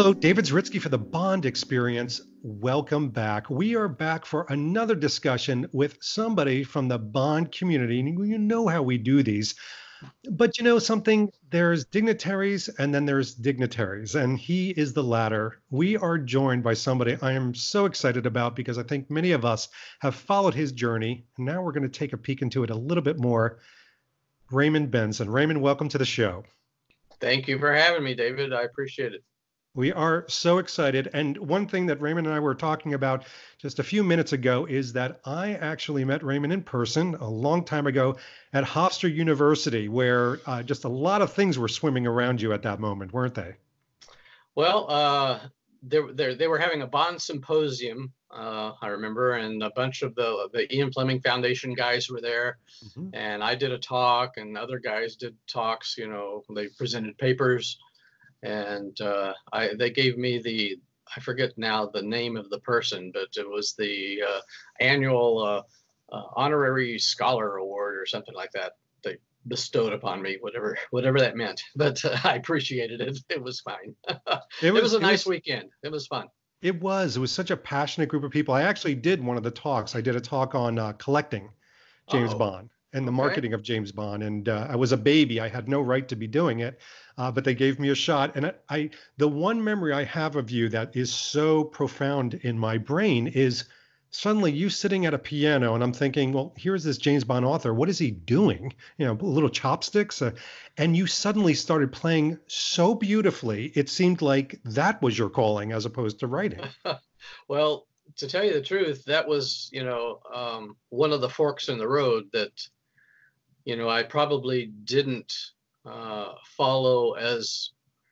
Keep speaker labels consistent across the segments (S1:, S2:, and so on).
S1: Hello, David Zritsky for the Bond Experience. Welcome back. We are back for another discussion with somebody from the Bond community. And you know how we do these. But you know something? There's dignitaries and then there's dignitaries, and he is the latter. We are joined by somebody I am so excited about because I think many of us have followed his journey. And now we're going to take a peek into it a little bit more. Raymond Benson. Raymond, welcome to the show.
S2: Thank you for having me, David. I appreciate it.
S1: We are so excited. And one thing that Raymond and I were talking about just a few minutes ago is that I actually met Raymond in person a long time ago at Hofstra University, where just a lot of things were swimming around you at that moment, weren't they?
S2: Well, they were having a Bond symposium, I remember, and a bunch of the Ian Fleming Foundation guys were there. Mm-hmm. And I did a talk, and other guys did talks. You know, they presented papers. And they gave me I forget now the name of the person, but it was the annual honorary scholar award or something like that. They bestowed upon me, whatever that meant. But I appreciated it. It was fine. It was a nice weekend. It was fun.
S1: It was such a passionate group of people. I actually did one of the talks. I did a talk on collecting James Bond and the marketing of James Bond. And I was a baby. I had no right to be doing it, but they gave me a shot. And the one memory I have of you that is so profound in my brain is suddenly you sitting at a piano, and I'm thinking, well, here's this James Bond author. What is he doing? You know, little chopsticks. And you suddenly started playing so beautifully. It seemed like that was your calling as opposed to writing.
S2: Well, to tell you the truth, that was, one of the forks in the road that, I probably didn't follow as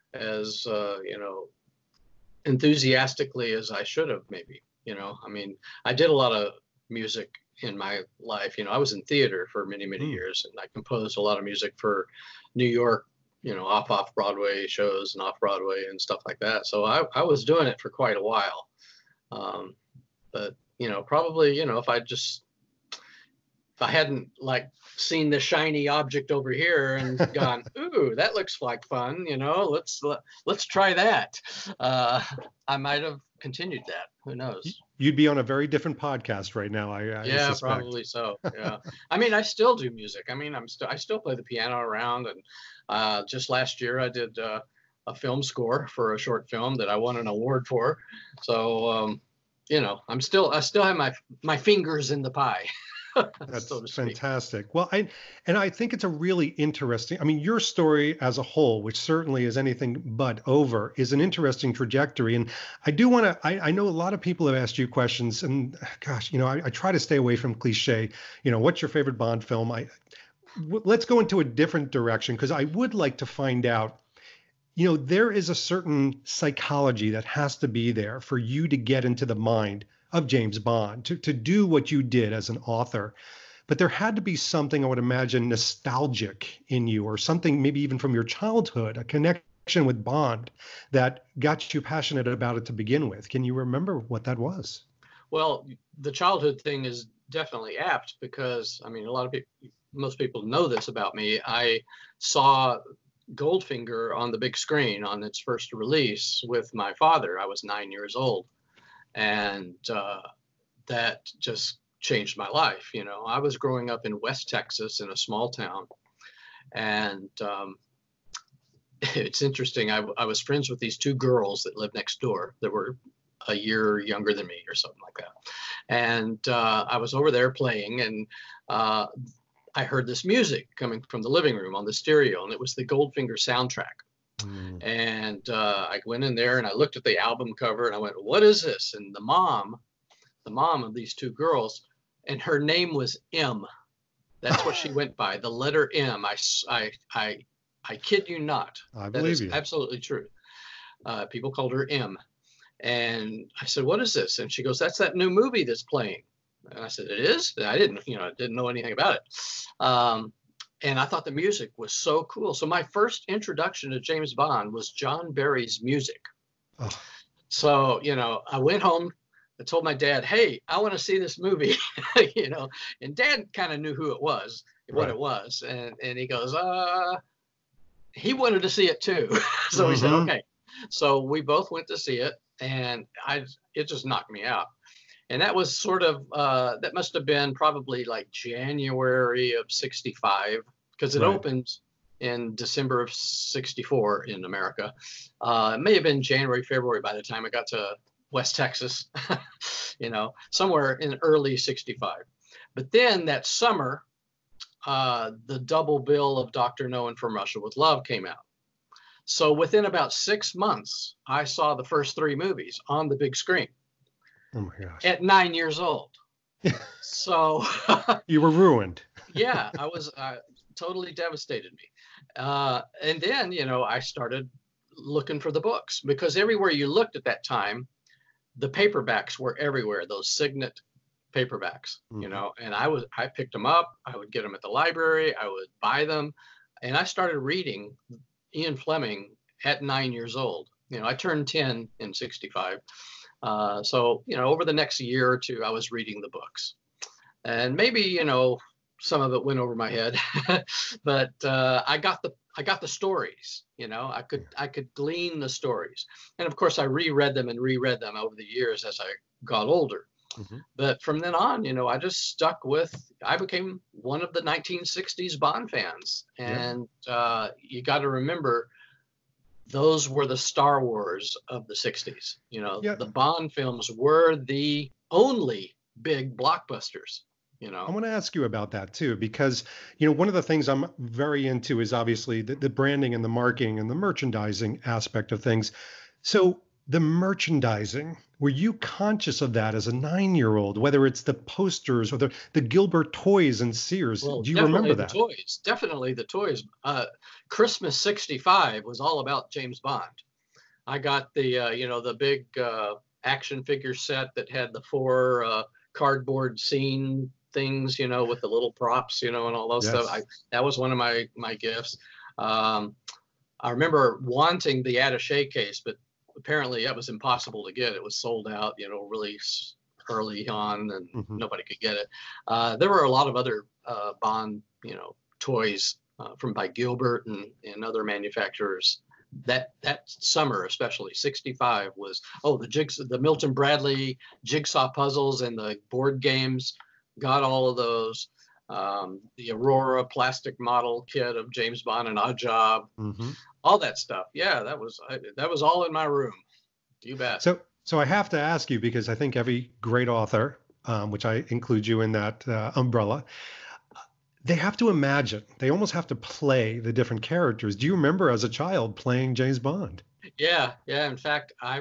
S2: enthusiastically as I should have, maybe. I mean, I did a lot of music in my life. I was in theater for many years, and I composed a lot of music for New York, off Broadway shows and off Broadway and stuff like that. So I was doing it for quite a while. But probably, if I hadn't seen the shiny object over here and gone, ooh, that looks like fun, let's try that. I might have continued that. Who knows?
S1: You'd be on a very different podcast right now.
S2: Yeah, suspect. Probably so. Yeah. I mean, I still do music. I mean, I still play the piano around, and just last year I did a film score for a short film that I won an award for. So, I still have my fingers in the pie.
S1: That's so fantastic. Well, I think it's a really interesting, I mean, your story as a whole, which certainly is anything but over, is an interesting trajectory. And I do want to, I know a lot of people have asked you questions, and gosh, I try to stay away from cliche, what's your favorite Bond film? Let's go into a different direction, because I would like to find out, there is a certain psychology that has to be there for you to get into the mind of James Bond, to do what you did as an author. But there had to be something, I would imagine, nostalgic in you, or something maybe even from your childhood, a connection with Bond that got you passionate about it to begin with. Can you remember what that was?
S2: Well, the childhood thing is definitely apt because, I mean, most people know this about me. I saw Goldfinger on the big screen on its first release with my father. I was 9 years old. And that just changed my life. I was growing up in West Texas in a small town. And it's interesting. I was friends with these two girls that lived next door that were a year younger than me or something like that. And I was over there playing, and I heard this music coming from the living room on the stereo, and it was the Goldfinger soundtrack. And I went in there and I looked at the album cover and I went, what is this? And the mom of these two girls, and her name was M. That's what she went by, the letter M. I kid you not.
S1: I believe you.
S2: Absolutely true. People called her M. And I said, what is this? And she goes, that's that new movie that's playing. And I said, it is? I didn't know anything about it. And I thought the music was so cool. So my first introduction to James Bond was John Barry's music. Oh. So, I went home, I told my dad, hey, I want to see this movie, and Dad kind of knew who it was, what it was. And he goes, he wanted to see it too. So he said, okay. So we both went to see it, and it just knocked me out. And that was sort of that must have been probably like January of '65, because it
S1: Right.
S2: opened in December of '64 in America. It may have been January, February by the time I got to West Texas, somewhere in early '65. But then that summer, the double bill of Dr. No and From Russia with Love came out. So within about 6 months, I saw the first three movies on the big screen.
S1: Oh my gosh.
S2: At 9 years old. So
S1: you were ruined.
S2: Yeah, I was totally devastated me. And then, I started looking for the books, because everywhere you looked at that time, the paperbacks were everywhere, those Signet paperbacks, and I picked them up. I would get them at the library. I would buy them. And I started reading Ian Fleming at 9 years old. I turned 10 in '65. So, over the next year or two, I was reading the books, and maybe, some of it went over my head, but I got the stories. I could glean the stories, and of course, I reread them over the years as I got older. But from then on, I just stuck with. I became one of the 1960s Bond fans, and you got to remember, those were the Star Wars of the '60s. The Bond films were the only big blockbusters.
S1: I want to ask you about that too, because, one of the things I'm very into is obviously the branding and the marketing and the merchandising aspect of things. So the merchandising, were you conscious of that as a 9-year-old, whether it's the posters or the Gilbert toys and Sears?
S2: Well,
S1: do you remember that?
S2: Definitely the toys. Christmas '65 was all about James Bond. I got the big action figure set that had the 4 cardboard scene things, with the little props, and all those stuff. That was one of my gifts. I remember wanting the attaché case, but apparently that was impossible to get. It was sold out, really early on, and nobody could get it. There were a lot of other Bond, toys by Gilbert and other manufacturers. That summer, especially '65, was the Milton Bradley jigsaw puzzles and the board games. Got all of those. The Aurora plastic model kit of James Bond and Odd Job, all that stuff. Yeah, that was all in my room. You bet.
S1: So I have to ask you, because I think every great author, which I include you in that umbrella, they have to imagine. They almost have to play the different characters. Do you remember as a child playing James Bond?
S2: Yeah. In fact, I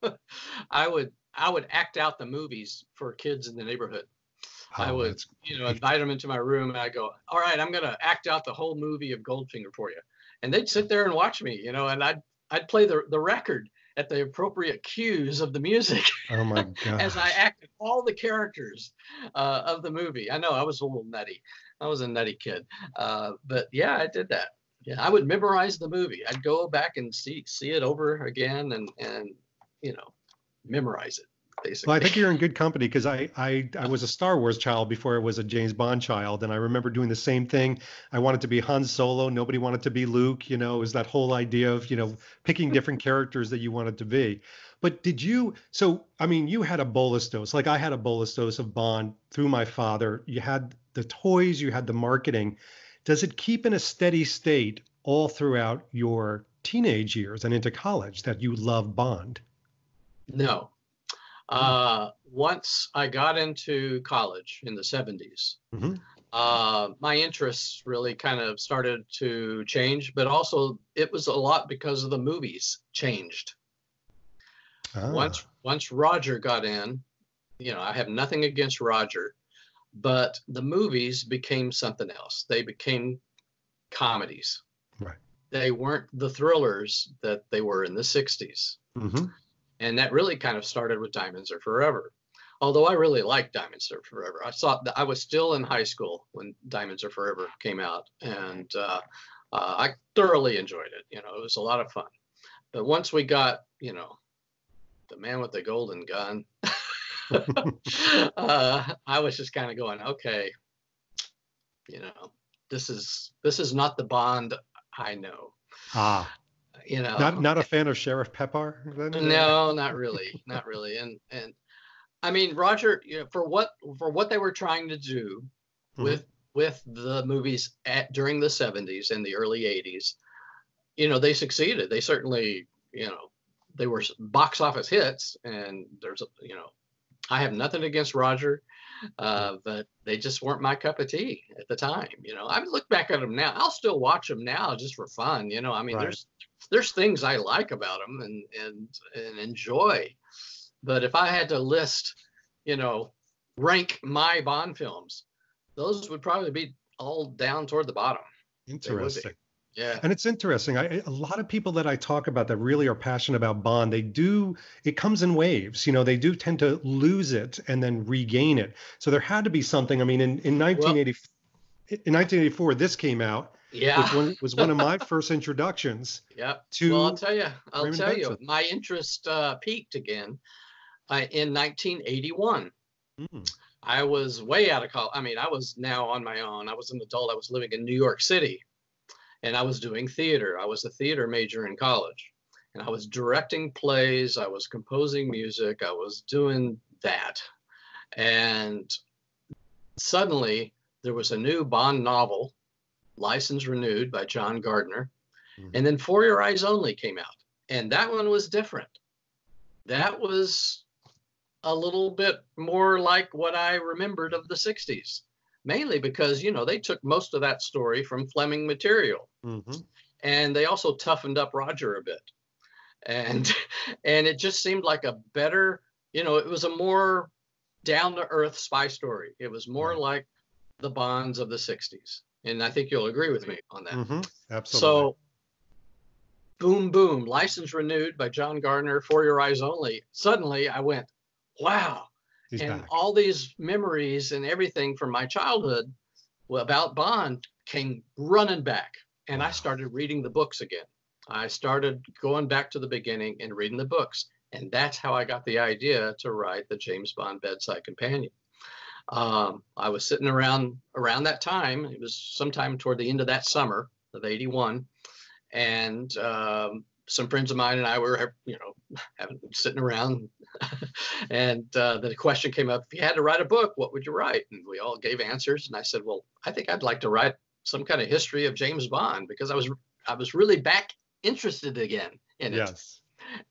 S2: would act out the movies for kids in the neighborhood. I would, invite them into my room, and I go, all right, I'm going to act out the whole movie of Goldfinger for you. And they'd sit there and watch me, and I'd play the record at the appropriate cues of the music.
S1: Oh my God.
S2: As I acted all the characters of the movie. I know I was a little nutty. I was a nutty kid. But yeah, I did that. Yeah, I would memorize the movie. I'd go back and see it over again and memorize it. Basically.
S1: Well, I think you're in good company, because I was a Star Wars child before I was a James Bond child, and I remember doing the same thing. I wanted to be Han Solo. Nobody wanted to be Luke. It was that whole idea of picking different characters that you wanted to be. But you had a bolus dose, like I had a bolus dose of Bond through my father. You had the toys, you had the marketing. Does it keep in a steady state all throughout your teenage years and into college that you love Bond?
S2: No. Once I got into college in the '70s, my interests really kind of started to change, but also it was a lot because of the movies changed. Once Roger got in, I have nothing against Roger, but the movies became something else. They became comedies.
S1: Right.
S2: They weren't the thrillers that they were in the '60s. And that really kind of started with Diamonds Are Forever. Although I really liked Diamonds Are Forever. I saw that I was still in high school when Diamonds Are Forever came out. And I thoroughly enjoyed it. It was a lot of fun. But once we got, the man with the golden gun, I was just kind of going, okay, this is not the Bond I know. you know.
S1: Not a fan of Sheriff Pepper then?
S2: No, not really, not really. And I mean, Roger, you know, for what they were trying to do
S1: Mhm.
S2: with the movies during the 70s and the early 80s, you know, they succeeded. They certainly, you know, they were box office hits, and there's, you know, I have nothing against Roger, but they just weren't my cup of tea at the time. You know, I look back at them now. I'll still watch them now just for fun. You know, I mean,
S1: Right.
S2: there's things I like about them and enjoy. But if I had to list, you know, rank my Bond films, those would probably be all down toward the bottom. They would be.
S1: Interesting.
S2: Yeah.
S1: And it's interesting. A lot of people that I talk about that really are passionate about Bond, it comes in waves. You know, they do tend to lose it and then regain it. So there had to be something. I mean, in
S2: Well,
S1: 1980, in 1984, this came out,
S2: yeah.
S1: which was one of my first introductions
S2: Yeah. Well,
S1: to
S2: I'll
S1: Raymond
S2: tell you,
S1: Benson.
S2: my interest peaked again in 1981.
S1: Mm,
S2: I was way out of college. I mean, I was now on my own. I was an adult. I was living in New York City, and I was doing theater. I was a theater major in college, and I was directing plays. I was composing music. I was doing that. And suddenly there was a new Bond novel, License Renewed by John Gardner.
S1: mhm.
S2: And then For Your Eyes Only came out. And that one was different. That was a little bit more like what I remembered of the 60s, mainly because, you know, they took most of that story from Fleming material.
S1: Mhm.
S2: And they also toughened up Roger a bit. And and it just seemed like a better, you know, it was a more down to earth spy story. It was more
S1: Right.
S2: like the Bonds of the 60s. And I think you'll agree with me on that.
S1: Absolutely.
S2: So boom, boom, License Renewed by John Gardner, For Your Eyes Only. Suddenly I went, wow.
S1: He's
S2: And
S1: back.
S2: all these memories and everything from my childhood about Bond came running back. And I
S1: Wow.
S2: started reading the books again. I started going back to the beginning and reading the books. And that's how I got the idea to write the James Bond Bedside Companion. I was sitting around that time. It was sometime toward the end of that summer of '81, and some friends of mine and I were, you know, sitting around, and the question came up: if you had to write a book, what would you write? And we all gave answers, and I said, well, I think I'd like to write some kind of history of James Bond, because I was really back interested again in it,
S1: Yes.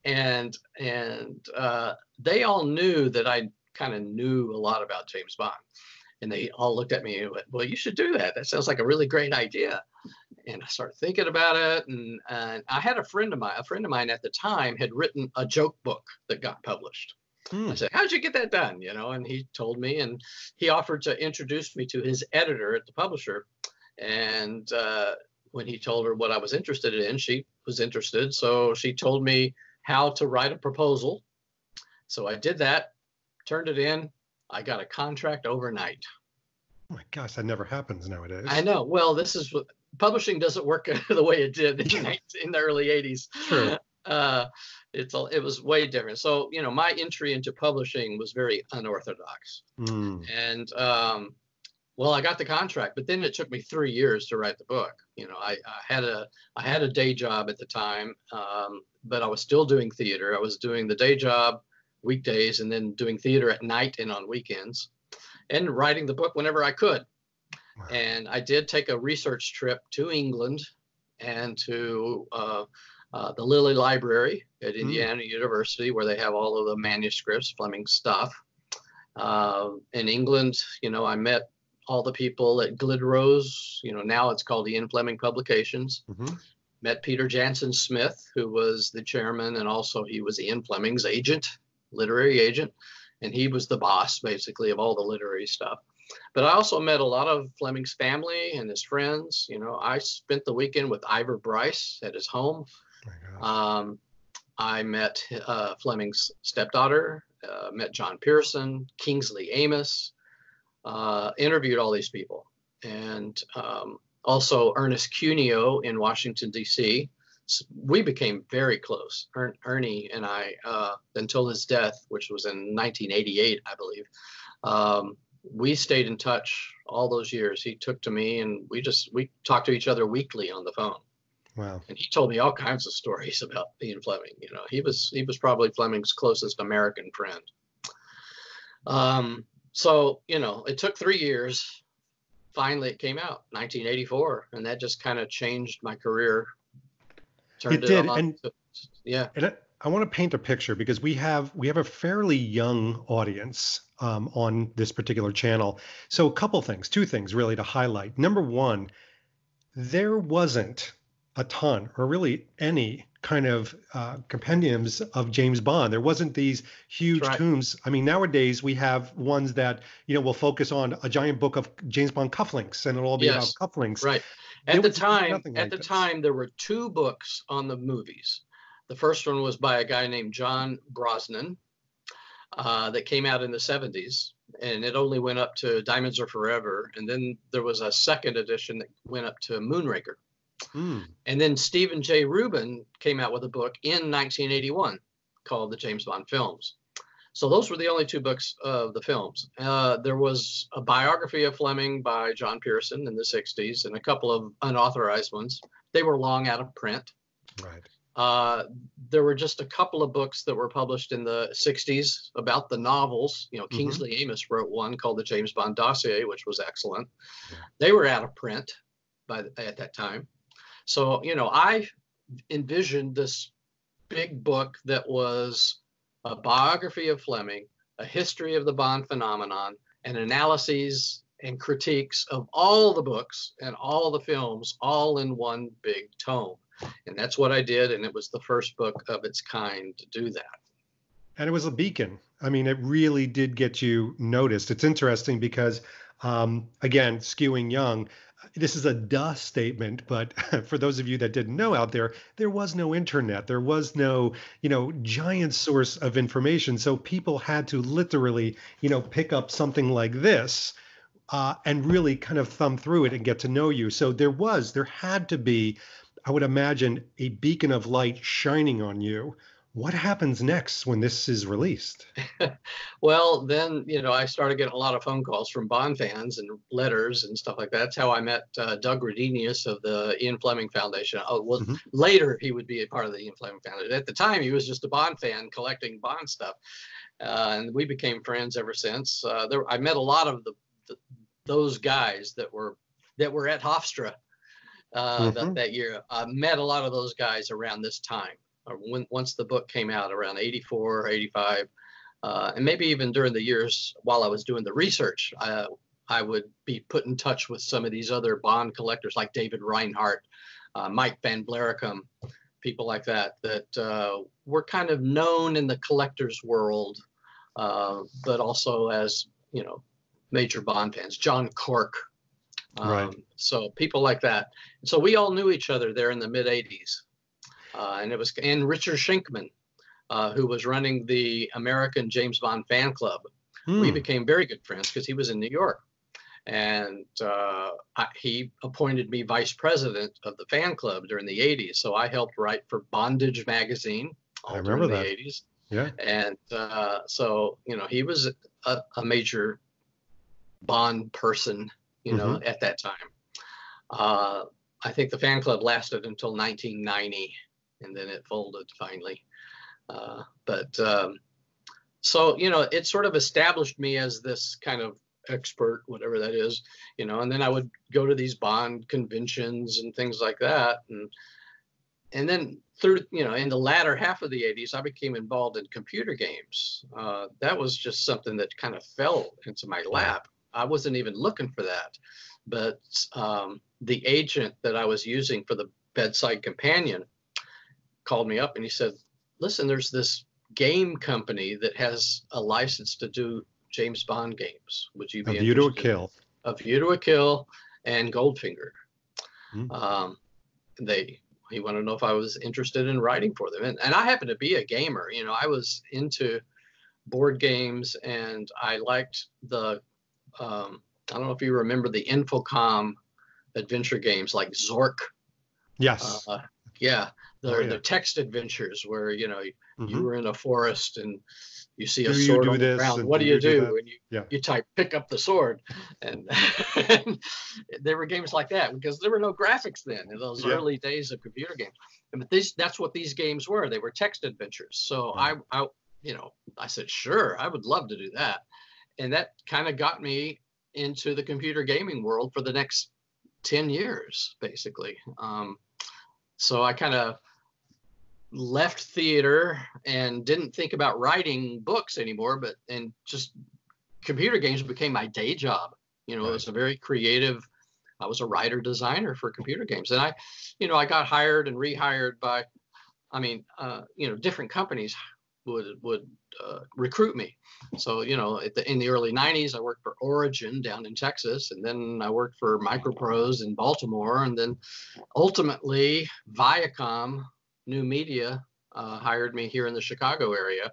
S2: and they all knew that I kind of knew a lot about James Bond, and they all looked at me and went, well, you should do that. That sounds like a really great idea. And I started thinking about it, and I had a friend of mine at the time had written a joke book that got published. I
S1: Hmm.
S2: said, how'd you get that done? You know, and he told me, and he offered to introduce me to his editor at the publisher. And when he told her what I was interested in, she was interested. So she told me how to write a proposal. So I did that, turned it in. I got a contract overnight.
S1: Oh my gosh, that never happens
S2: I
S1: nowadays.
S2: know. Well, this is what publishing doesn't work the way it did in the early 80s.
S1: True.
S2: Uh, it was way different. So, you know, my entry into publishing was very unorthodox.
S1: Mm.
S2: And well, I got the contract, but then it took me 3 years to write the book. You know, I had a day job at the time, but I was still doing theater. I was doing the day job weekdays, and then doing theater at night and on weekends, and writing the book whenever I could.
S1: Wow.
S2: And I did take a research trip to England and to the Lilly Library at
S1: Mm.
S2: Indiana University, where they have all of the manuscripts, Fleming stuff. In England, you know, I met all the people at Glidrose. You know, now it's called Ian Fleming Publications.
S1: Hmm.
S2: Met Peter Jansen Smith, who was the chairman, and also he was Ian Fleming's agent, literary agent, and he was the boss basically of all the literary stuff. But I also met a lot of Fleming's family and his friends. You know, I spent the weekend with Ivor Bryce at his home.
S1: My gosh.
S2: Um, I met Fleming's stepdaughter, met John Pearson, Kingsley Amos, interviewed all these people. And also Ernest Cuneo in Washington, D.C. So we became very close, Ernie and I, until his death, which was in 1988, I believe. We stayed in touch all those years. He took to me, and we talked to each other weekly on the phone.
S1: Wow.
S2: And he told me all kinds of stories about Ian Fleming. You know, he was probably Fleming's closest American friend. So, you know, it took 3 years. Finally, it came out, 1984, and that just kind of changed my career. Turned
S1: It did,
S2: on. Yeah.
S1: And I want to paint a picture because we have a fairly young audience on this particular channel. So a couple things, two things really to highlight. Number one, there wasn't a ton or really any kind of compendiums of James Bond. There wasn't these huge tomes. I mean, nowadays we have ones that, you know, will focus on a giant book of James Bond cufflinks, and it'll all be about cufflinks.
S2: Right. At the time, there were 2 books on the movies. The first one was by a guy named John Brosnan that came out in the 70s, and it only went up to Diamonds Are Forever. And then there was a second edition that went up to Moonraker. And then Stephen J. Rubin came out with a book in 1981 called The James Bond Films. So those were the only 2 books of the films. There was a biography of Fleming by John Pearson in the 60s and a couple of unauthorized ones. They were long out of print.
S1: Right.
S2: There were just a couple of books that were published in the 60s about the novels. You know, Kingsley Amis wrote one called The James Bond Dossier, which was excellent. Yeah. They were out of print at that time. So, you know, I envisioned this big book that was a biography of Fleming, a history of the Bond phenomenon, and analyses and critiques of all the books and all the films, all in one big tome. And that's what I did. And it was the first book of its kind to do that.
S1: And it was a beacon. I mean, it really did get you noticed. It's interesting because, again, skewing young, this is a duh statement, but for those of you that didn't know out there, there was no internet. There was no, you know, giant source of information. So people had to literally, you know, pick up something like this and really kind of thumb through it and get to know you. So there had to be, I would imagine, a beacon of light shining on you. What happens next when this is released?
S2: Well, then, you know, I started getting a lot of phone calls from Bond fans and letters and stuff like that. That's how I met Doug Rodenius of the Ian Fleming Foundation. Oh, well, later he would be a part of the Ian Fleming Foundation. At the time, he was just a Bond fan collecting Bond stuff. And we became friends ever since. I met a lot of those guys that were at Hofstra that year. I met a lot of those guys around this time. Once the book came out around 84, 85, and maybe even during the years while I was doing the research, I would be put in touch with some of these other Bond collectors like David Reinhardt, Mike Van Blaricum, people like that were kind of known in the collector's world, but also as, you know, major Bond fans. John Cork.
S1: Right.
S2: So people like that. So we all knew each other there in the mid 80s. And Richard Schenkman, who was running the American James Bond fan club. We became very good friends because he was in New York. And he appointed me vice president of the fan club during the 80s. So I helped write for Bondage magazine
S1: all during the
S2: 80s.
S1: Yeah.
S2: And so, you know, he was a major Bond person, you know, at that time. I think the fan club lasted until 1990. And then it folded finally. So, you know, it sort of established me as this kind of expert, whatever that is, you know, and then I would go to these Bond conventions and things like that. And then through, you know, in the latter half of the 80s, I became involved in computer games. That was just something that kind of fell into my lap. I wasn't even looking for that. But the agent that I was using for the bedside companion called me up and he said, listen, there's this game company that has a license to do James Bond games. Would you be interested?
S1: A View to a Kill.
S2: A View to a Kill and Goldfinger. He wanted to know if I was interested in writing for them. And I happen to be a gamer. You know, I was into board games and I liked I don't know if you remember the Infocom adventure games like Zork.
S1: Yes.
S2: Yeah,
S1: Oh
S2: the
S1: yeah.
S2: text adventures where you
S1: Hmm.
S2: were in a forest and you see a
S1: Do you
S2: sword
S1: do
S2: on the
S1: this
S2: ground.
S1: and
S2: What
S1: do
S2: do you
S1: you do
S2: do?
S1: that?
S2: And
S1: Yeah.
S2: you type pick up the sword, and, and there were games like that because there were no graphics then in those
S1: Yeah.
S2: early days of computer games. But that's what these games were. They were text adventures. So
S1: Right.
S2: I said sure, I would love to do that, and that kind of got me into the computer gaming world for the next 10 years, basically. So I kind of left theater and didn't think about writing books anymore, and just computer games became my day job. It
S1: Right.
S2: was a very creative. I was a writer designer for computer games, and I got hired and rehired by, different companies would recruit me. So in the early '90s, I worked for Origin down in Texas, and then I worked for Microprose in Baltimore, and then ultimately Viacom New Media hired me here in the Chicago area,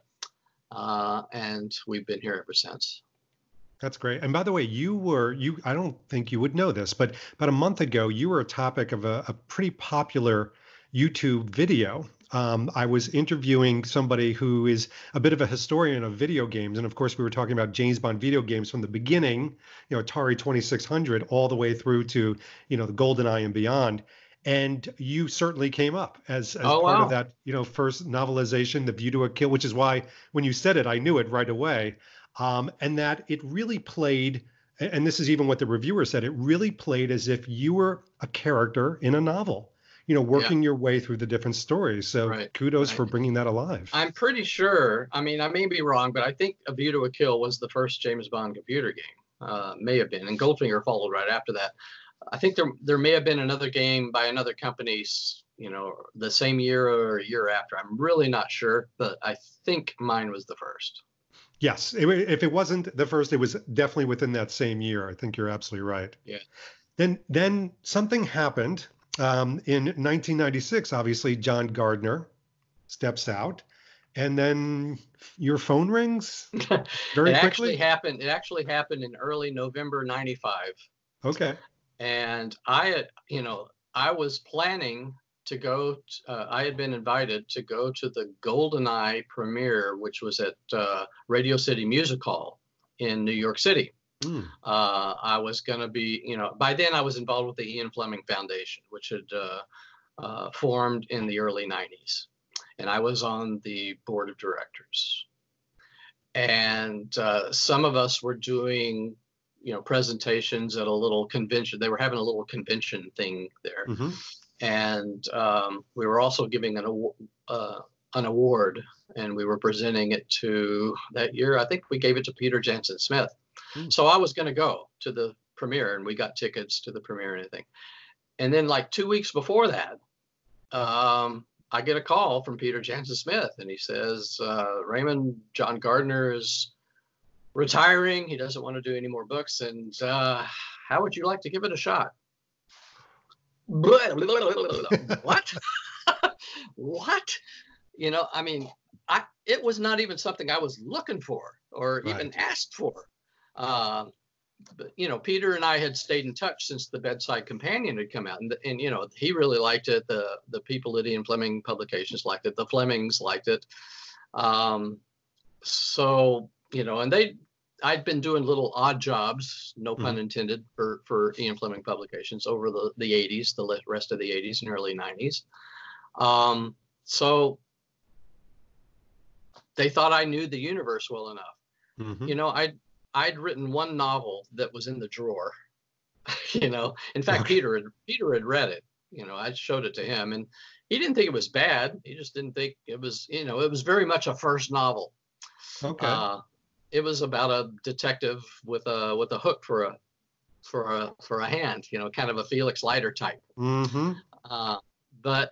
S2: and we've been here ever since.
S1: That's great. And by the way, I don't think you would know this, but about a month ago, you were a topic of a pretty popular YouTube video. I was interviewing somebody who is a bit of a historian of video games. And of course, we were talking about James Bond video games from the beginning, Atari 2600, all the way through to, the GoldenEye and beyond. And you certainly came up as
S2: Oh
S1: part of
S2: wow!
S1: that, first novelization, The View to a Kill, which is why when you said it, I knew it right away. And that it really played, and this is even what the reviewer said, it really played as if you were a character in a novel,
S2: Yeah,
S1: working your way through the different stories. So
S2: right,
S1: kudos
S2: right.
S1: for bringing that alive.
S2: I'm pretty sure. I mean, I may be wrong, but I think A View to a Kill was the first James Bond computer game. May have been, and Goldfinger followed right after that. I think there may have been another game by another company, the same year or a year after. I'm really not sure, but I think mine was the first.
S1: Yes, if it wasn't the first, it was definitely within that same year. I think you're absolutely right.
S2: Yeah.
S1: Then something happened in 1996. Obviously, John Gardner steps out, and then your phone rings very quickly.
S2: It actually happened in early November '95,
S1: Okay.
S2: and I was planning to go. I had been invited to go to the GoldenEye premiere, which was at Radio City Music Hall in New York City.
S1: Mm.
S2: I was going to be, by then I was involved with the Ian Fleming Foundation, which had formed in the early '90s, and I was on the board of directors. And some of us were doing presentations at a little convention. They were having a little convention thing there,
S1: Hmm.
S2: and we were also giving an award, and we were presenting it to that year. I think we gave it to Peter Jensen Smith.
S1: Mm.
S2: So I was going to go to the premiere, and we got tickets to the premiere and everything. And then like 2 weeks before that, I get a call from Peter Jensen Smith, and he says, Raymond, John Gardner is retiring. He doesn't want to do any more books. And how would you like to give it a shot? What? What? I mean, it was not even something I was looking for or even
S1: Right.
S2: asked for. But Peter and I had stayed in touch since the Bedside Companion had come out, and he really liked it. The people at Ian Fleming Publications liked it. The Flemings liked it. So and I'd been doing little odd jobs, no pun intended, for Ian Fleming Publications over the '80s, the rest of the '80s and early '90s. So they thought I knew the universe well enough.
S1: Mm-hmm.
S2: I'd written one novel that was in the drawer. In fact, Peter had read it. I showed it to him, and he didn't think it was bad. He just didn't think it was. It was very much a first novel.
S1: Okay.
S2: It was about a detective with a hook for a hand. Kind of a Felix Leiter type.
S1: Mm-hmm.
S2: But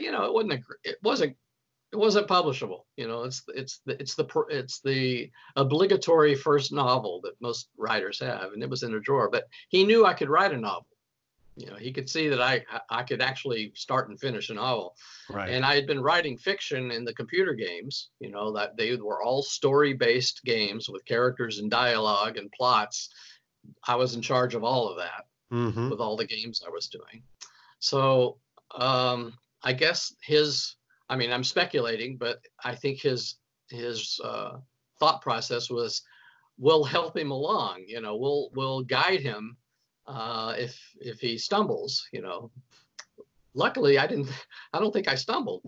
S2: it wasn't publishable. It's the obligatory first novel that most writers have, and it was in a drawer. But he knew I could write a novel. He could see that I could actually start and finish a novel.
S1: Right.
S2: And I had been writing fiction in the computer games. That they were all story-based games with characters and dialogue and plots. I was in charge of all of that with all the games I was doing. So I guess I mean, I'm speculating, but I think his thought process was, we'll help him along, we'll guide him if he stumbles, Luckily, I don't think I stumbled.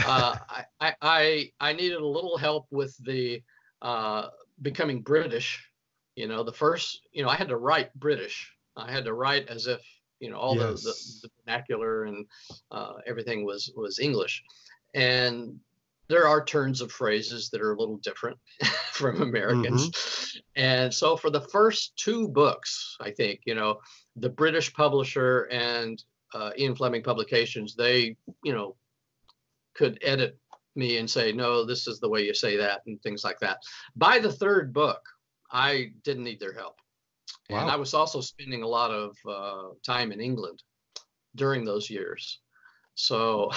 S2: I needed a little help with the becoming British. The first, I had to write British. I had to write as if, all
S1: Yes.
S2: the vernacular and everything was English. And there are turns of phrases that are a little different from Americans. And so for the first two books, I think, the British publisher and Ian Fleming Publications, they, could edit me and say, no, this is the way you say that, and things like that. By the third book, I didn't need their help.
S1: Wow.
S2: And I was also spending a lot of time in England during those years. So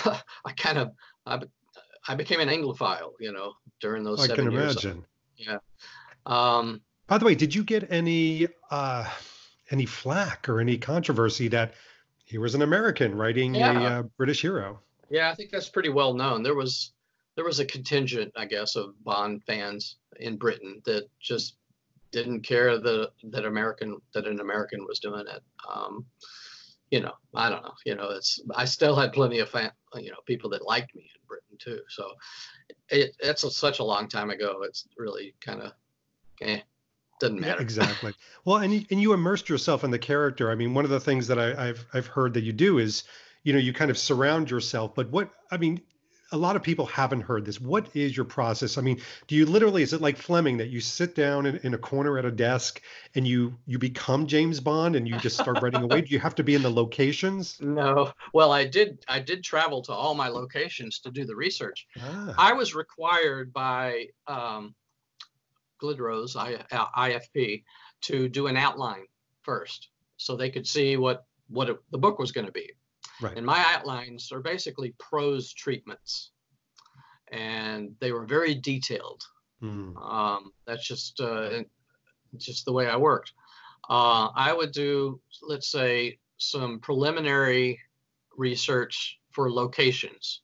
S2: I became an Anglophile, during those 7 years.
S1: I can imagine.
S2: Yeah.
S1: By the way, did you get any flack or any controversy that he was an American writing a British hero?
S2: Yeah, I think that's pretty well known. There was a contingent, I guess, of Bond fans in Britain that just didn't care that an American was doing it. I don't know. I still had plenty of people that liked me in Britain too. So it's such a long time ago. It's really kind of doesn't matter.
S1: Yeah, exactly. Well, and you immersed yourself in the character. I mean, one of the things that I've heard that you do is, you kind of surround yourself. But a lot of people haven't heard this. What is your process? I mean, is it like Fleming that you sit down in a corner at a desk and you become James Bond and you just start writing away? Do you have to be in the locations?
S2: No. Well, I did travel to all my locations to do the research. I was required by Glidrose, IFP, to do an outline first so they could see what the book was going to be.
S1: Right.
S2: And my outlines are basically prose treatments, and they were very detailed. That's just the way I worked. I would do, let's say, some preliminary research for locations.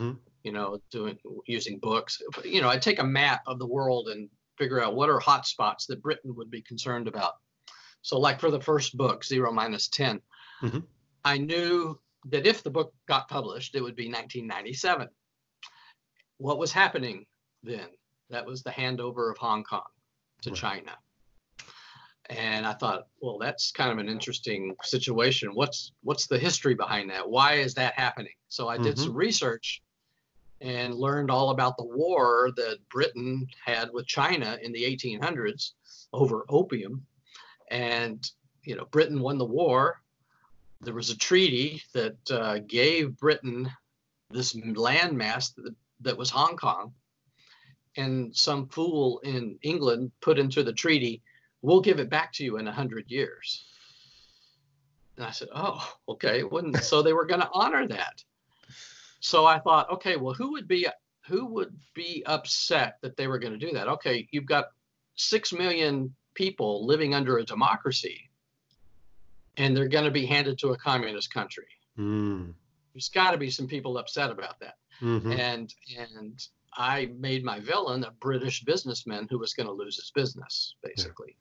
S2: Using books. I'd take a map of the world and figure out what are hot spots that Britain would be concerned about. So, like for the first book, 0-10, I knew that if the book got published, it would be 1997. What was happening then? That was the handover of Hong Kong to China. And I thought, well, that's kind of an interesting situation. What's the history behind that? Why is that happening? So I did some research and learned all about the war that Britain had with China in the 1800s over opium. And, Britain won the war. There was a treaty that gave Britain this landmass that was Hong Kong. And some fool in England put into the treaty, we'll give it back to you in 100 years. And I said, oh, okay. So they were going to honor that. So I thought, okay, well, who would be upset that they were going to do that? Okay, you've got 6 million people living under a democracy, and they're going to be handed to a communist country. There's got to be some people upset about that. And I made my villain a British businessman who was going to lose his business, basically.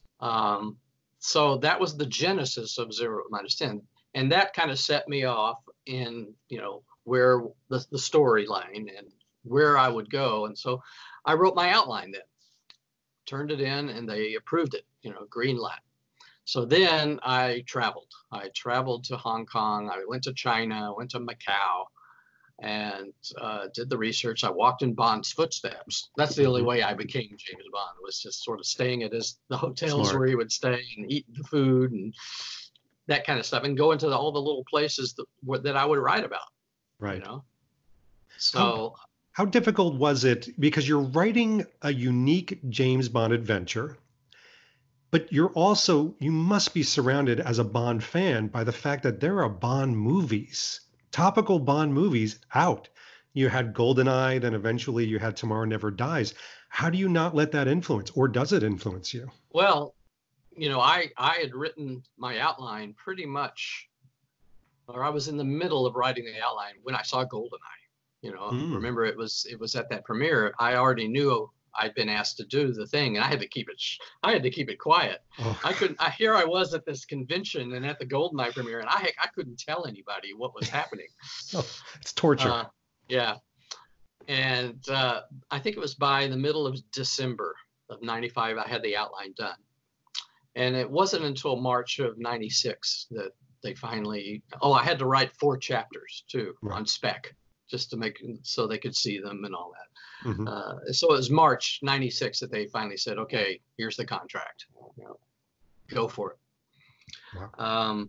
S2: So that was the genesis of 0-10, and that kind of set me off in where the storyline and where I would go. And so I wrote my outline then, turned it in, and they approved it, green light. So then I traveled to Hong Kong. I went to China, went to Macau, and did the research. I walked in Bond's footsteps. That's the only way I became James Bond, was just sort of staying at the hotels where he would stay and eat the food and that kind of stuff, and go into all the little places that I would write about.
S1: Right.
S2: So
S1: how difficult was it? Because you're writing a unique James Bond adventure, but you must be surrounded as a Bond fan by the fact that there are Bond movies, topical Bond movies out. You had GoldenEye, then eventually you had Tomorrow Never Dies. How do you not let that influence, or does it influence you?
S2: Well, I had written my outline pretty much or I was in the middle of writing the outline when I saw Goldeneye. You know, remember it was at that premiere. I already knew I'd been asked to do the thing, and I had to keep it quiet.
S1: Oh.
S2: I couldn't. Here I was at this convention and at the Goldeneye premiere, and I couldn't tell anybody what was happening.
S1: Oh, it's torture.
S2: Yeah, and I think it was by the middle of December of '95 I had the outline done, and it wasn't until March of '96 that they finally. Oh, I had to write 4 chapters too on spec, just to make so they could see them and all that. So it was March '96 that they finally said, okay, here's the contract. You know, go for it. Wow.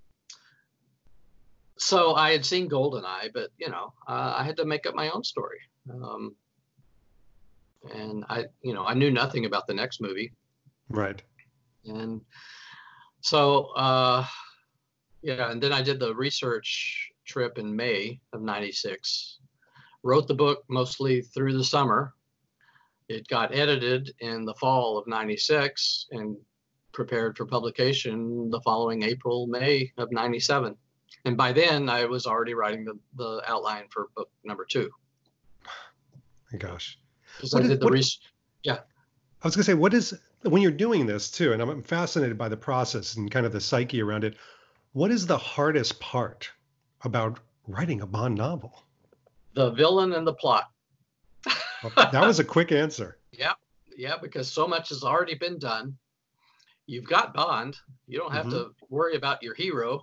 S2: So I had seen Goldeneye, but you know, I had to make up my own story. And I knew nothing about the next movie.
S1: Right.
S2: And so, yeah, and then I did the research trip in May of '96. Wrote the book mostly through the summer. It got edited in the fall of '96 and prepared for publication the following April, May of '97. And by then I was already writing the outline for book number 2.
S1: My gosh.
S2: Because I did the research. Yeah.
S1: I was going to say, when you're doing this too, and I'm fascinated by the process and kind of the psyche around it, what is the hardest part about writing a Bond novel?
S2: The villain and the plot.
S1: Well, that was a quick answer.
S2: Yeah, because so much has already been done. You've got Bond. You don't have to worry about your hero.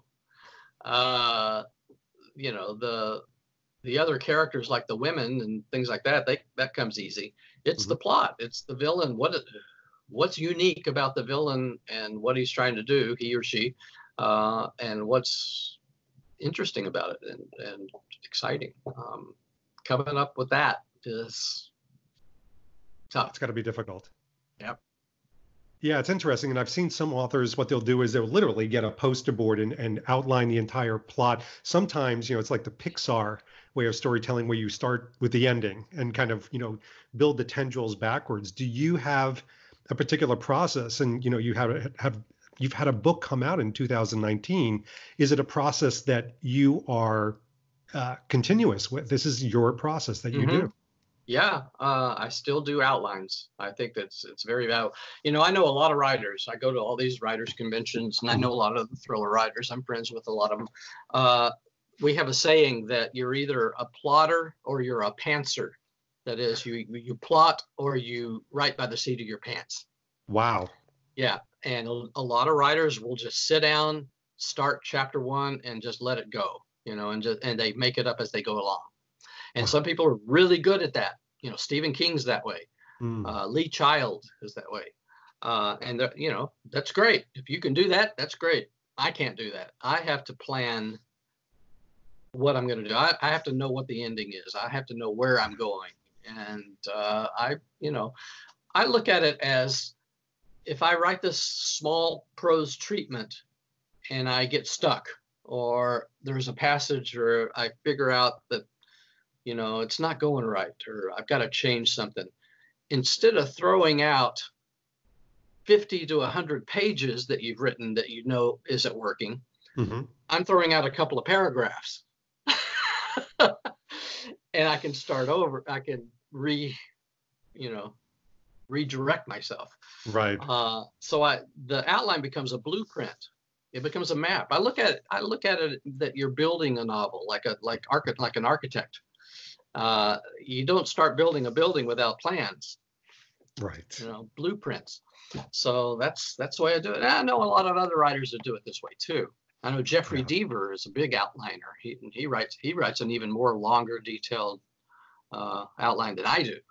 S2: You know, the other characters like the women and things like that, that comes easy. It's the plot. It's the villain. What's unique about the villain and what he's trying to do, he or she, and what's interesting about it and exciting. Coming up with that is tough.
S1: It's got to be difficult.
S2: Yep.
S1: Yeah, it's interesting. And I've seen some authors, what they'll do is they'll literally get a poster board and outline the entire plot. Sometimes, it's like the Pixar way of storytelling where you start with the ending and kind of, build the tendrils backwards. Do you have a particular process? And, you've had a book come out in 2019. Is it a process that you are continuous with? This is your process that you do.
S2: Yeah, I still do outlines. I think it's very valuable. I know a lot of writers. I go to all these writers conventions, and I know a lot of the thriller writers. I'm friends with a lot of them. We have a saying that you're either a plotter or you're a pantser. That is, you plot or you write by the seat of your pants.
S1: Wow.
S2: Yeah, and a lot of writers will just sit down, start chapter 1, and just let it go. And they make it up as they go along. And some people are really good at that. Stephen King's that way. Lee Child is that way. And that's great. If you can do that, that's great. I can't do that. I have to plan what I'm going to do. I have to know what the ending is. I have to know where I'm going. And I look at it as, if I write this small prose treatment and I get stuck, or there's a passage where I figure out that, it's not going right, or I've got to change something, instead of throwing out 50 to 100 pages that you've written that isn't working, I'm throwing out a couple of paragraphs. And I can start over. I can redirect myself.
S1: Right.
S2: So the outline becomes a blueprint. It becomes a map. I look at it that you're building a novel like an architect. You don't start building a building without plans.
S1: Right.
S2: Blueprints. So that's the way I do it. And I know a lot of other writers that do it this way too. I know Jeffrey Deaver is a big outliner. He writes an even more longer, detailed outline than I do.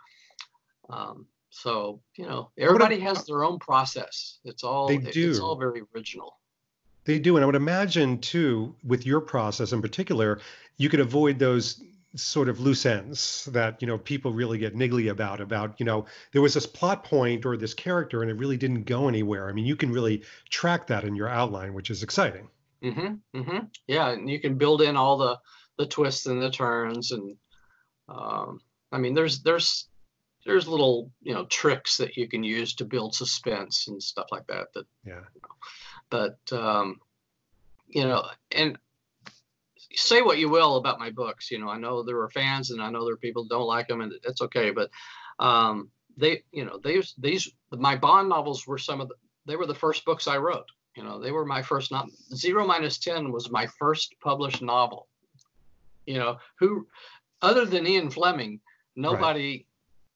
S2: So everybody has their own process. It's all very original.
S1: They do, and I would imagine too, with your process in particular, you could avoid those sort of loose ends that people really get niggly about there was this plot point or this character and it really didn't go anywhere. I mean, you can really track that in your outline, which is exciting.
S2: Yeah, and you can build in all the twists and the turns, and I mean, there's little tricks that you can use to build suspense and stuff like that.
S1: Yeah.
S2: But and say what you will about my books. You know, I know there were fans, and I know there are people who don't like them, and that's okay. But they, you know, these my Bond novels were they were the first books I wrote. You know, they were my first novel. 0-10 was my first published novel. You know, who other than Ian Fleming, nobody's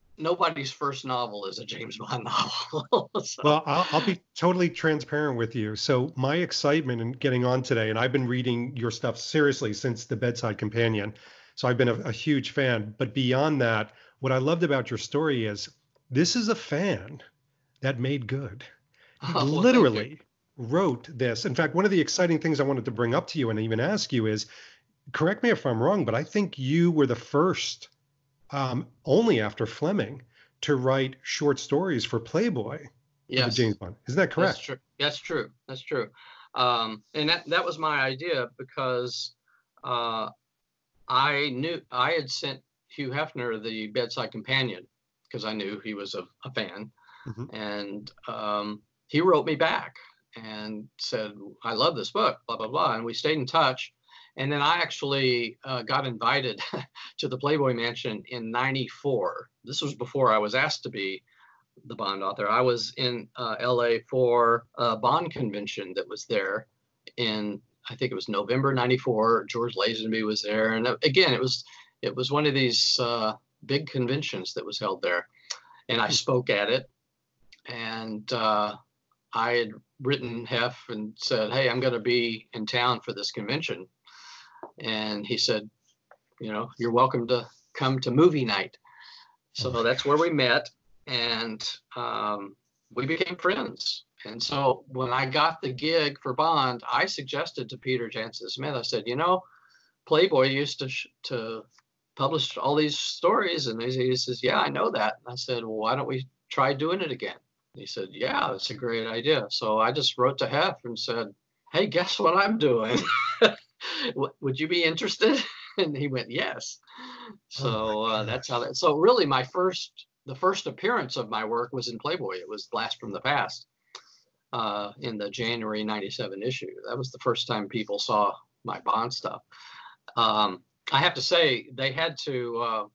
S2: first novel is a James Bond novel. So.
S1: Well, I'll be totally transparent with you. So my excitement in getting on today, and I've been reading your stuff seriously since The Bedside Companion. So I've been a huge fan. But beyond that, what I loved about your story is this is a fan that made good. He literally wrote this. In fact, one of the exciting things I wanted to bring up to you and even ask you is, correct me if I'm wrong, but I think you were the first, only after Fleming, to write short stories for Playboy.
S2: Yes.
S1: James Bond. Isn't that correct?
S2: That's true. That's true. That's true. And that was my idea because I knew I had sent Hugh Hefner the Bedside Companion because I knew he was a fan. Mm-hmm. And he wrote me back and said, I love this book, blah, blah, blah. And we stayed in touch. And then I actually got invited to the Playboy Mansion in '94. This was before I was asked to be the Bond author. I was in LA for a Bond convention that was there in, I think it was November '94. George Lazenby was there. And again, it was one of these big conventions that was held there. And I spoke at it. And I had written Hef and said, hey, I'm going to be in town for this convention. And he said, you know, you're welcome to come to movie night. So that's where we met, and we became friends. And so when I got the gig for Bond, I suggested to Peter Jansen Smith, I said, you know, Playboy used to publish all these stories. And he says, yeah, I know that. And I said, well, why don't we try doing it again? And he said, yeah, that's a great idea. So I just wrote to Hef and said, hey, guess what I'm doing? Would you be interested? And he went, yes. So that's how that. So really, the first appearance of my work was in Playboy. It was Blast from the Past in the January '97 issue. That was the first time people saw my Bond stuff. I have to say they had to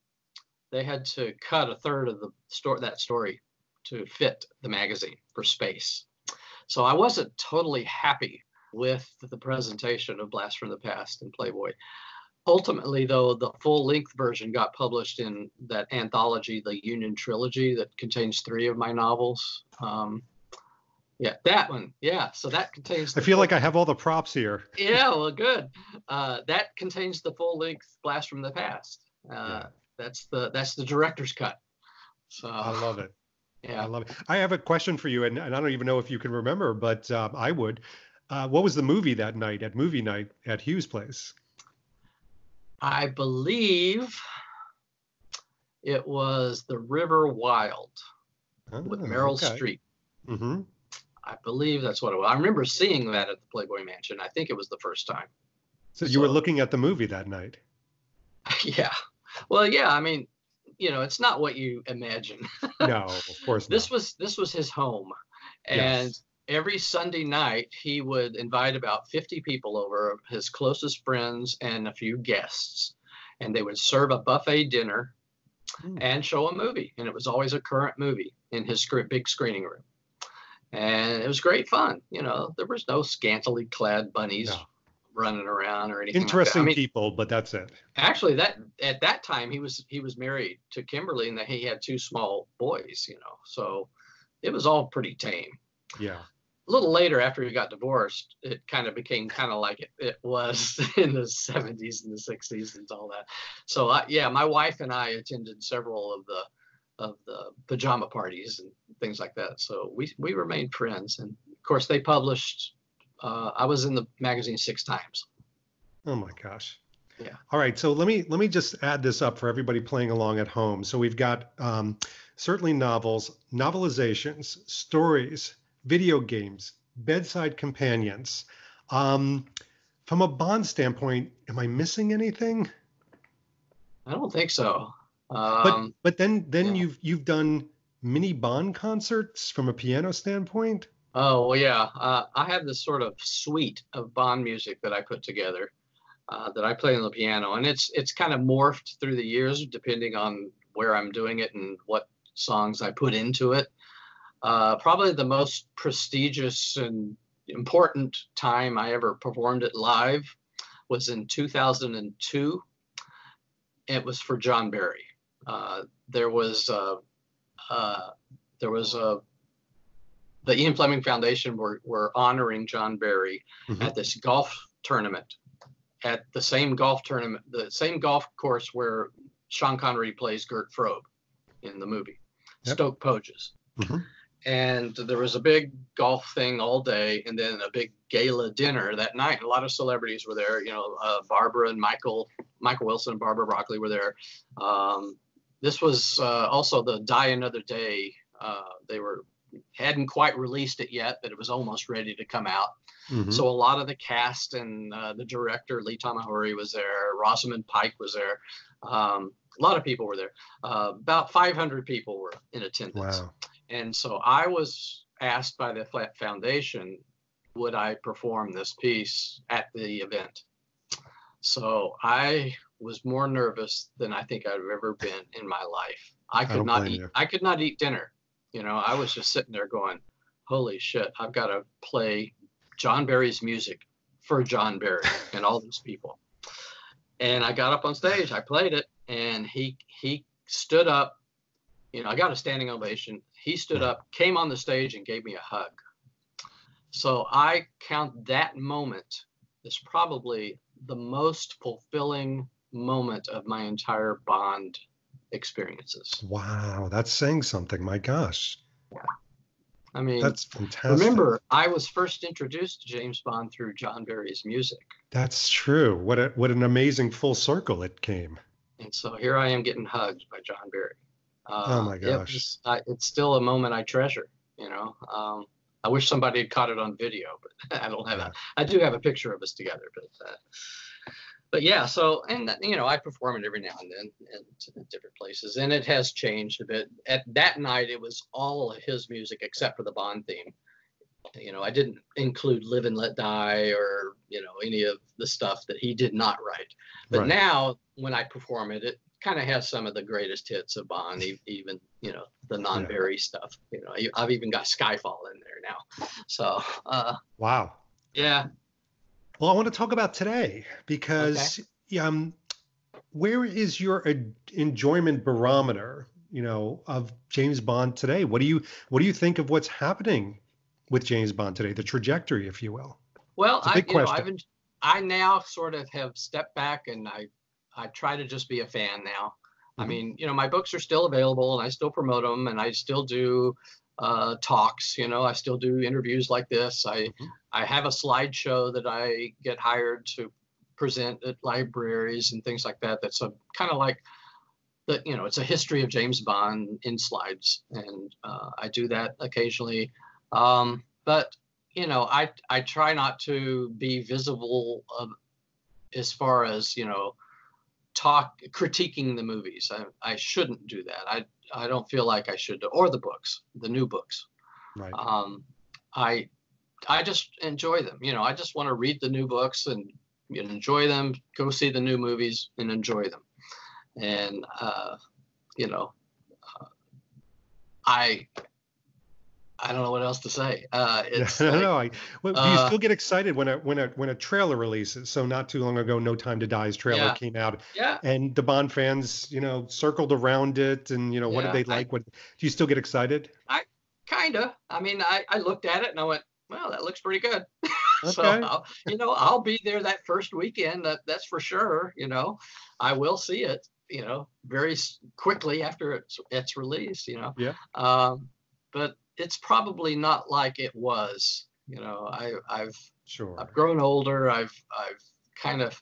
S2: cut a third of that story to fit the magazine for space. So I wasn't totally happy with the presentation of Blast from the Past in Playboy. Ultimately, though, the full-length version got published in that anthology, the Union Trilogy, that contains 3 of my novels. Yeah, that one. Yeah, so that contains.
S1: I feel like I have all the props here.
S2: Yeah, well, good. That contains the full-length Blast from the Past. That's the director's cut. So
S1: I love it.
S2: Yeah,
S1: I love it. I have a question for you, and I don't even know if you can remember, but I would. What was the movie that night at movie night at Hugh's place?
S2: I believe it was The River Wild with Meryl Streep.
S1: Mm-hmm.
S2: I believe that's what it was. I remember seeing that at the Playboy Mansion. I think it was the first time.
S1: So you were looking at the movie that night?
S2: Yeah. Well, yeah. I mean, you know, it's not what you imagine.
S1: No, of course not.
S2: This was his home, and every Sunday night he would invite about 50 people over, his closest friends and a few guests, and they would serve a buffet dinner and show a movie, and it was always a current movie in his big screening room, and it was great fun. You know, there was no scantily clad bunnies running around or anything.
S1: Interesting
S2: like that.
S1: People, but that's it.
S2: Actually, that at that time he was married to Kimberly, and that he had 2 small boys. You know, so it was all pretty tame.
S1: Yeah.
S2: A little later, after he got divorced, it kind of became kind of like it was in the 70s and the 60s and all that. So my wife and I attended several of the pajama parties and things like that. So we remained friends, and of course they published. I was in the magazine 6 times.
S1: Oh my gosh.
S2: Yeah.
S1: All right. So let me just add this up for everybody playing along at home. So we've got certainly novels, novelizations, stories, video games, bedside companions. From a Bond standpoint, am I missing anything?
S2: I don't think so.
S1: But then you've done mini Bond concerts from a piano standpoint.
S2: Oh, well, yeah. I have this sort of suite of Bond music that I put together. that I play on the piano, and it's kind of morphed through the years depending on where I'm doing it and what songs I put into it. Probably the most prestigious and important time I ever performed it live was in 2002. It was for John Barry. There was the Ian Fleming Foundation were honoring John Barry at this golf tournament, at the same golf course where Sean Connery plays Gert Frobe in the movie, Stoke Poges. And there was a big golf thing all day, and then a big gala dinner that night. A lot of celebrities were there. Barbara and Michael Wilson and Barbara Broccoli were there. This was also the Die Another Day. They hadn't quite released it yet, but it was almost ready to come out. So a lot of the cast and the director, Lee Tamahori, was there. Rosamund Pike was there. A lot of people were there. About 500 people were in attendance.
S1: Wow.
S2: And so I was asked by the foundation, would I perform this piece at the event? So I was more nervous than I think I've ever been in my life. I could not eat dinner. I was just sitting there going, holy shit, I've got to play John Barry's music for John Barry and all these people. And I got up on stage, I played it, and he stood up. I got a standing ovation. He stood up, came on the stage, and gave me a hug. So I count that moment as probably the most fulfilling moment of my entire Bond experiences.
S1: Wow, that's saying something. My gosh.
S2: I mean,
S1: that's fantastic.
S2: Remember, I was first introduced to James Bond through John Barry's music.
S1: That's true. What an amazing full circle it came.
S2: And so here I am getting hugged by John Barry.
S1: Oh my gosh.
S2: It's still a moment I treasure, I wish somebody had caught it on video, but I don't have that. I do have a picture of us together, but yeah, so, and I perform it every now and then in different places, and it has changed a bit. At that night, it was all of his music except for the Bond theme. I didn't include Live and Let Die or, any of the stuff that he did not write. But now when I perform it, it kind of has some of the greatest hits of Bond, even, the non-Barry stuff. I've even got Skyfall in there now. So,
S1: wow.
S2: Yeah.
S1: Well, I want to talk about today because where is your enjoyment barometer, of James Bond today? What do you think of what's happening with James Bond today, the trajectory, if you will?
S2: Well, I now sort of have stepped back, and I try to just be a fan now. I mean, my books are still available, and I still promote them, and I still do talks. I still do interviews like this. I have a slideshow that I get hired to present at libraries and things like that. That's kind of like it's a history of James Bond in slides, and I do that occasionally. But I try not to be visible as far as critiquing the movies. I shouldn't do that. I don't feel like I should, or the books, the new books.
S1: Right.
S2: I just enjoy them. I just want to read the new books and enjoy them, go see the new movies and enjoy them. And, I don't know what else to say.
S1: Do you still get excited when a trailer releases? So not too long ago, No Time to Die's trailer came out, and the Bond fans, circled around it, and what did they like? Do you still get excited?
S2: I kinda. I mean, I looked at it and I went, well, that looks pretty good.
S1: Okay.
S2: So I'll be there that first weekend. That's for sure. I will see it. Very quickly after it's released.
S1: Yeah.
S2: But it's probably not like it was. I've grown older. I've kind of,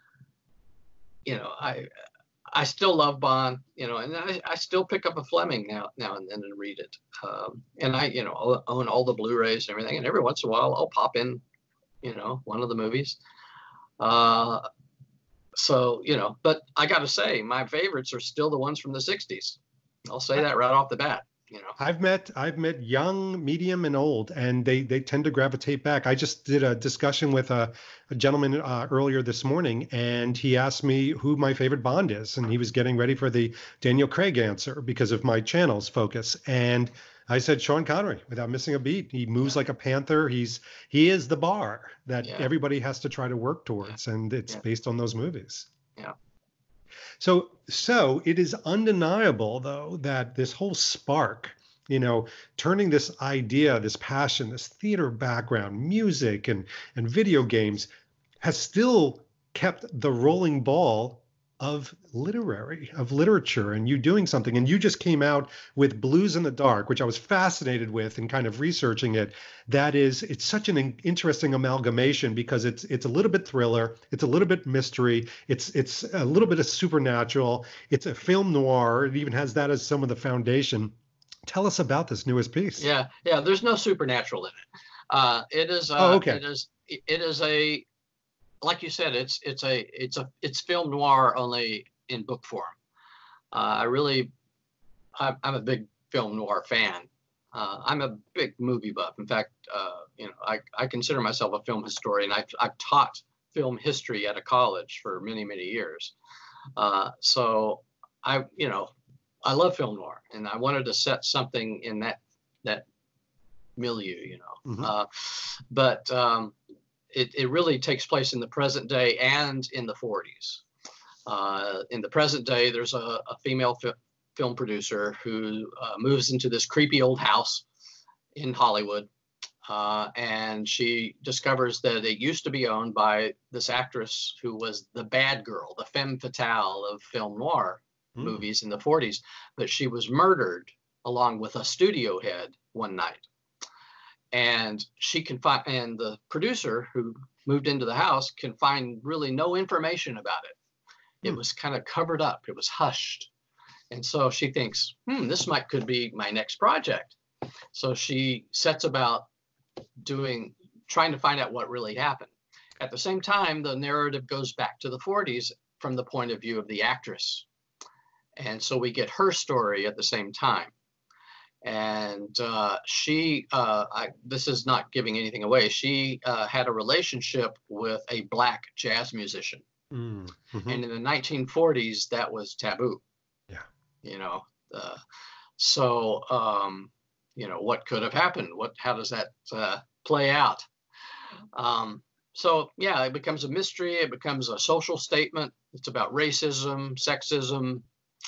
S2: I still love Bond, and I still pick up a Fleming now and then and read it. And I, own all the Blu-rays and everything. And every once in a while I'll pop in, one of the movies. So, but I got to say, my favorites are still the ones from the 60s. I'll say that right off the bat. you know.
S1: I've met young, medium, and old, and they tend to gravitate back. I just did a discussion with a gentleman earlier this morning, and he asked me who my favorite Bond is, and he was getting ready for the Daniel Craig answer because of my channel's focus. And I said Sean Connery without missing a beat. He moves
S2: Yeah,
S1: like a panther. He is the bar that
S2: yeah,
S1: everybody has to try to work
S2: yeah,
S1: towards, and it's
S2: yeah,
S1: based on those movies.
S2: yeah.
S1: So it is undeniable, though, that this whole spark, turning this idea, this passion, this theater background, music and video games, has still kept the rolling ball of literature, and you doing something. And you just came out with Blues in the Dark, which I was fascinated with and kind of researching it. It's such an interesting amalgamation because it's a little bit thriller, it's a little bit mystery, it's a little bit of supernatural, it's a film noir. It even has that as some of the foundation. Tell us about this newest piece.
S2: Yeah, yeah. There's no supernatural in it. It is.
S1: Oh, okay.
S2: It is a. Like you said, it's film noir only in book form. I'm a big film noir fan. I'm a big movie buff. In fact, I consider myself a film historian. I've taught film history at a college for many, many years. So I love film noir, and I wanted to set something in that milieu.
S1: Hmm.
S2: But it really takes place in the present day and in the 40s. In the present day, there's a female film producer who moves into this creepy old house in Hollywood, and she discovers that it used to be owned by this actress who was the bad girl, the femme fatale of film noir movies in the 40s, but she was murdered along with a studio head one night. And she can find, and the producer who moved into the house can find really no information about it. It was kind of covered up. It was hushed. And so she thinks, could be my next project. So she sets about trying to find out what really happened. At the same time, the narrative goes back to the 40s from the point of view of the actress. And so we get her story at the same time. And this is not giving anything away. She had a relationship with a black jazz musician.
S1: Mm-hmm.
S2: And in the 1940s, that was taboo.
S1: Yeah.
S2: What could have happened? How does that play out? It becomes a mystery. It becomes a social statement. It's about racism, sexism.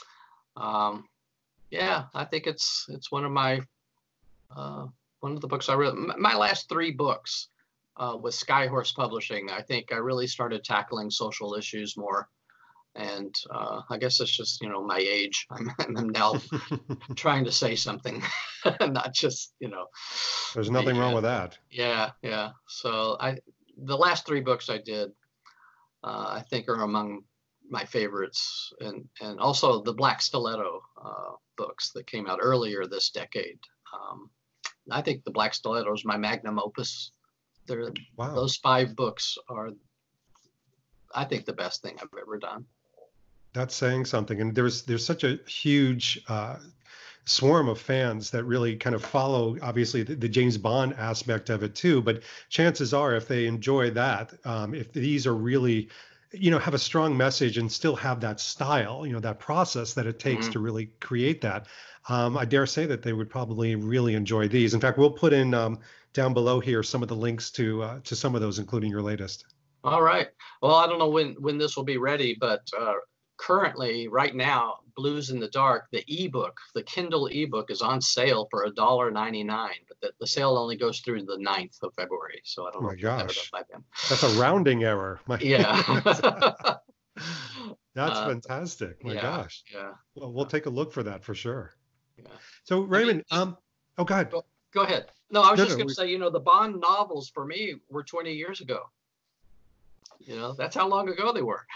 S2: I think it's one of the books I read. My last 3 books with Skyhorse Publishing, I think I really started tackling social issues more. And I guess it's just, my age. I'm now trying to say something, not just,
S1: There's nothing wrong with that.
S2: Yeah, yeah. So the last 3 books I did, I think are among my favorites, and also the Black Stiletto books that came out earlier this decade. I think the Black Stiletto is my magnum opus.
S1: Wow.
S2: Those 5 books are, I think, the best thing I've ever done.
S1: That's saying something. And there's such a huge swarm of fans that really kind of follow, obviously, the James Bond aspect of it too. But chances are, if they enjoy that, if these are really, have a strong message and still have that style, that process that it takes to really create that, I dare say that they would probably really enjoy these. In fact, we'll put in down below here some of the links to some of those, including your latest.
S2: All right. Well, I don't know when this will be ready, but currently, right now, Blues in the Dark, the Kindle ebook is on sale for $1.99, but the sale only goes through the 9th of February. So I don't know if you'll have it up by then.
S1: That's a rounding error.
S2: Yeah.
S1: That's fantastic. My gosh.
S2: Yeah.
S1: Well, we'll take a look for that for sure.
S2: Yeah.
S1: So Raymond, go ahead.
S2: Go ahead. No, I was just going to say, the Bond novels for me were 20 years ago. That's how long ago they were.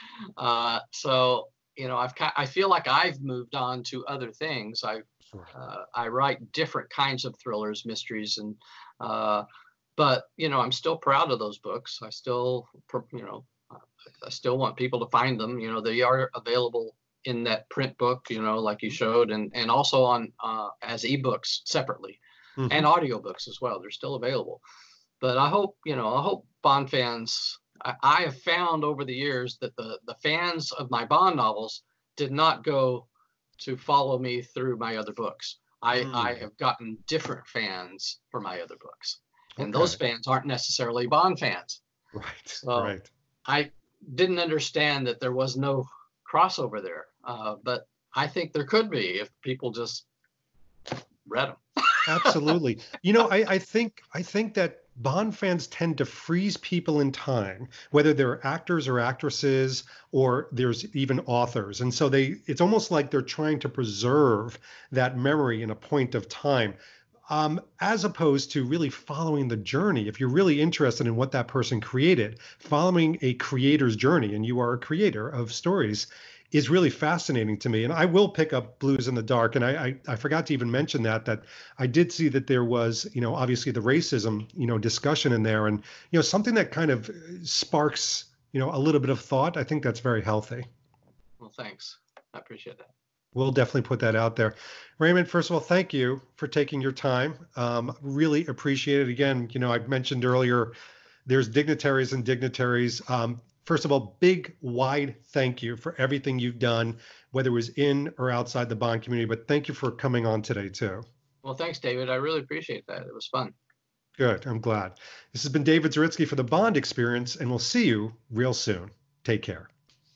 S2: I feel like I've moved on to other things. I write different kinds of thrillers, mysteries, and but I'm still proud of those books. I still want people to find them. They are available in that print book, like you showed, and also on as ebooks separately, and audiobooks as well. They're still available. But I hope Bond fans. I have found over the years that the fans of my Bond novels did not go to follow me through my other books. I have gotten different fans for my other books, and those fans aren't necessarily Bond fans.
S1: Right.
S2: So
S1: right.
S2: I didn't understand that there was no crossover there, but I think there could be if people just read them.
S1: Absolutely. I think that Bond fans tend to freeze people in time, whether they're actors or actresses, or there's even authors. And so it's almost like they're trying to preserve that memory in a point of time, as opposed to really following the journey. If you're really interested in what that person created, following a creator's journey, and you are a creator of stories, is really fascinating to me. And I will pick up Blues in the Dark. And I forgot to even mention that I did see that there was, obviously the racism, discussion in there, and, something that kind of sparks, a little bit of thought. I think that's very healthy.
S2: Well, thanks. I appreciate that.
S1: We'll definitely put that out there. Raymond, first of all, thank you for taking your time. Really appreciate it. Again, I mentioned earlier, there's dignitaries and dignitaries. First of all, big, wide thank you for everything you've done, whether it was in or outside the Bond community. But thank you for coming on today, too.
S2: Well, thanks, David. I really appreciate that. It was fun.
S1: Good. I'm glad. This has been David Zaritsky for the Bond Experience, and we'll see you real soon. Take care.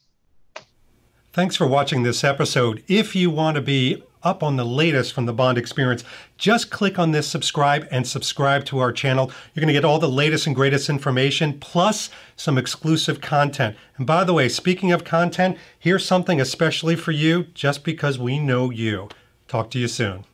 S1: Thanks for watching this episode. If you want to be up on the latest from the Bond Experience, just click on this subscribe and subscribe to our channel. You're going to get all the latest and greatest information, plus some exclusive content. And by the way, speaking of content, here's something especially for you, just because we know you. Talk to you soon.